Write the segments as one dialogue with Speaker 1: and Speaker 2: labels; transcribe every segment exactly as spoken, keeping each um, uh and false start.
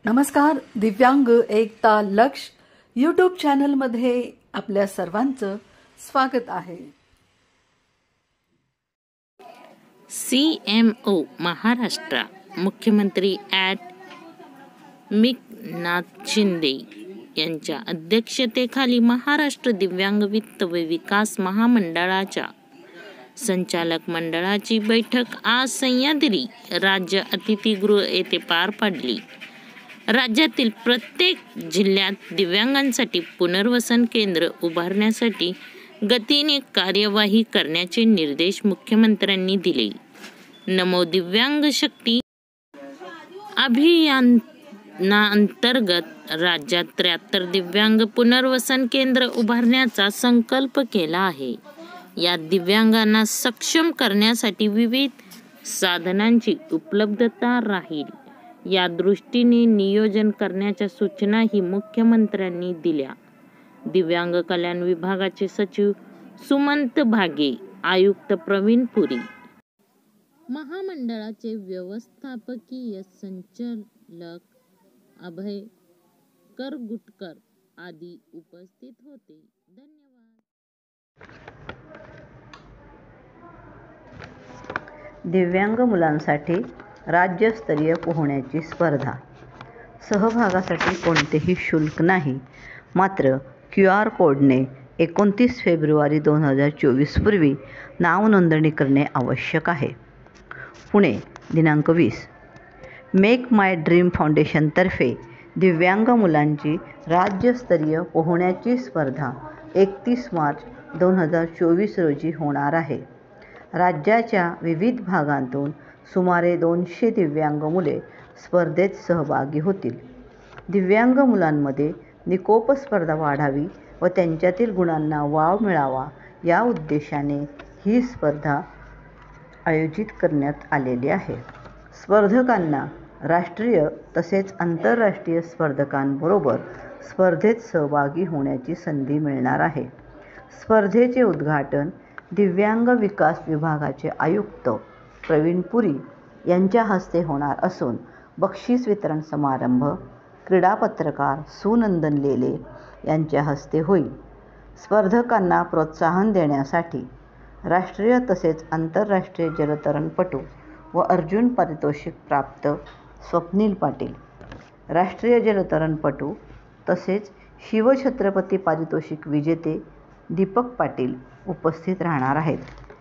Speaker 1: नमस्कार. दिव्यांग एकता लक्ष यूट्यूब चॅनलमध्ये आपल्या सर्वांचं स्वागत आहे.
Speaker 2: सी एम ओ महाराष्ट्र मुख्यमंत्री ॲड मेघनाथ शिंदे यांच्या अध्यक्षतेखाली महाराष्ट्र दिव्यांग वित्त व विकास महामंडळाच्या संचालक मंडळाची बैठक आज सह्याद्री राज्य अतिथीगृह येथे पार पडली. राज्यातील प्रत्येक जिल्ह्यात दिव्यांगांसाठी पुनर्वसन केंद्र उभारण्यासाठी गतीने कार्यवाही करण्याचे निर्देश मुख्यमंत्र्यांनी दिले. नमो दिव्यांग शक्ती अभियानाअंतर्गत राज्यात त्र्याहत्तर दिव्यांग पुनर्वसन केंद्र उभारण्याचा संकल्प केला आहे. यात दिव्यांगांना सक्षम करण्यासाठी विविध साधनांची उपलब्धता राहील या दृष्टीने नियोजन करण्याच्या सूचनाही मुख्यमंत्र्यांनी दिल्या. दिव्यांग कल्याण विभागाचे सचिव सुमंत भागे, आयुक्त प्रवीण पुरी, महामंडळाचे व्यवस्थापकीय संचालक अभय करगुटकर आदी उपस्थित होते. धन्यवाद.
Speaker 3: दिव्यांग मुलांसाठी राज्यस्तरीय पोहण्याची स्पर्धा. सहभागासाठी कोणतेही शुल्क नाही, मात्र क्यू आर कोडने एकोणतीस फेब्रुवारी दोन हजार चोवीस पूर्वी नाव नोंदणी करणे आवश्यक आहे. पुणे दिनांक वीस. मेक माय ड्रीम फाउंडेशनतर्फे दिव्यांग मुलांची राज्यस्तरीय पोहण्याची स्पर्धा एकतीस मार्च दोन हजार चोवीस रोजी होणार आहे. राज्याच्या विविध भागांतून सुमारे दोनशे दिव्यांग मुले स्पर्धेत सहभागी होतील. दिव्यांग मुलांमध्ये निकोप स्पर्धा वाढावी व त्यांच्यातील गुणांना वाव मिळावा या उद्देशाने ही स्पर्धा आयोजित करण्यात आलेली आहे. स्पर्धकांना राष्ट्रीय तसेच आंतरराष्ट्रीय स्पर्धकांबरोबर स्पर्धेत सहभागी होण्याची संधी मिळणार आहे. स्पर्धेचे उद्घाटन दिव्यांग विकास विभागाचे आयुक्त प्रवीण पुरी यांच्या हस्ते होणार असून बक्षीस वितरण समारंभ क्रीडा पत्रकार सुनंदन लेले यांच्या हस्ते होईल. स्पर्धकांना प्रोत्साहन देण्यासाठी राष्ट्रीय तसेच आंतरराष्ट्रीय जलतरणपटू व अर्जुन पारितोषिक प्राप्त स्वप्नील पाटील, राष्ट्रीय जलतरणपटू तसेच शिवछत्रपती पारितोषिक विजेते दीपक पाटील उपस्थित राहणार आहेत.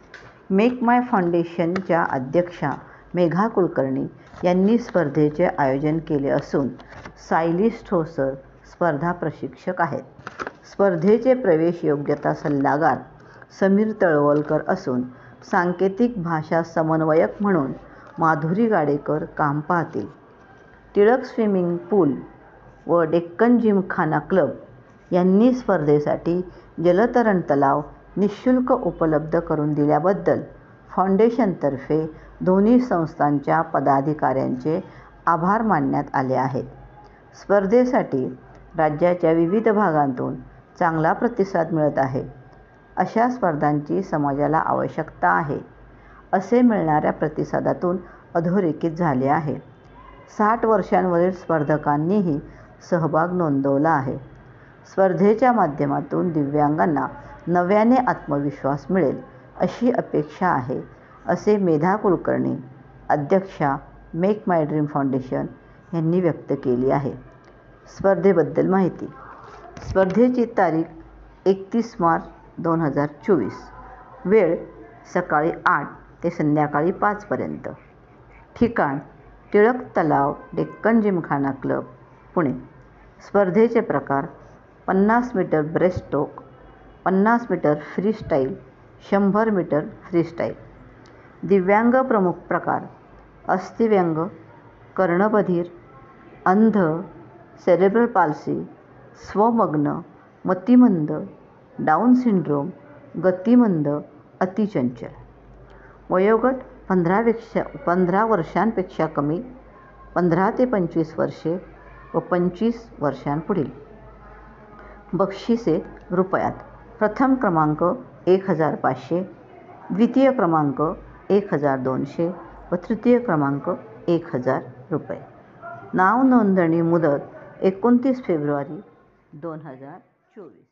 Speaker 3: मेक माय फाउंडेशनच्या अध्यक्षा मेघा कुलकर्णी यांनी स्पर्धेचे आयोजन केले असून सायली ठोसर स्पर्धा प्रशिक्षक आहेत. स्पर्धेचे प्रवेश योग्यता सल्लागार समीर तळवलकर असून सांकेतिक भाषा समन्वयक म्हणून माधुरी गाडेकर काम पाहतील. टिळक स्विमिंग पूल व डेक्कन जिमखाना क्लब यांनी स्पर्धेसाठी जलतरण तलाव निःशुल्क उपलब्ध करून दिल्याबद्दल फाउंडेशनतर्फे दोन्ही संस्थांच्या पदाधिकाऱ्यांचे आभार मानण्यात आले आहेत. स्पर्धेसाठी राज्याच्या विविध भागांतून चांगला प्रतिसाद मिळत आहे. अशा स्पर्धांची समाजाला आवश्यकता आहे, असे मिळणाऱ्या प्रतिसादातून अधोरेखित झाले आहे. साठ वर्षांवरील स्पर्धकांनीही सहभाग नोंदवला आहे. स्पर्धेच्या माध्यमातून दिव्यांगांना नव्याने आत्मविश्वास मिळेल अशी अपेक्षा आहे, असे मेधा कुलकर्णी, अध्यक्षा मेक माय ड्रीम फाउंडेशन यांनी व्यक्त केली आहे. स्पर्धेबद्दल माहिती. स्पर्धेची तारीख एकतीस मार्च दोन हजार चोवीस. वेळ सकाळी आठ ते संध्याकाळी पाच पर्यंत. ठिकाण टिळक तलाव, डेक्कन जिमखाना क्लब, पुणे. स्पर्धेचे प्रकार पन्नास मीटर ब्रेस्टस्ट्रोक, पन्नास मीटर फ्रीस्टाईल, शंभर मीटर फ्रीस्टाईल. दिव्यांग प्रमुख प्रकार अस्थिव्यंग, कर्णबधिर, अंध, सेरेब्रल पाल्सी, स्वमग्न, मतिमंद, डाऊन सिंड्रोम, गतिमंद, अतिचंचल. वयोगट पंधरापेक्षा पंधरा वर्षांपेक्षा कमी, पंधरा ते पंचवीस वर्षे व पंचवीस वर्षांपुढील. बक्षिसे रुपयात. प्रथम क्रमांक एक हजार पाचशे, द्वितीय क्रमांक एक हजार दोनशे व तृतीय क्रमांक एक हजार रुपये. नाव नोंदणी मुदत एकोणतीस फेब्रुवारी दोन हजार चोवीस.